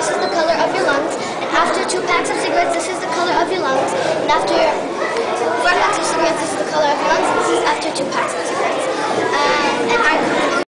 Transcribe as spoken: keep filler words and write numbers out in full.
this is the color of your lungs. And after two packs of cigarettes, this is the color of your lungs. And after four packs of cigarettes, this is the color of your lungs. And this is after two packs of cigarettes. Um, and our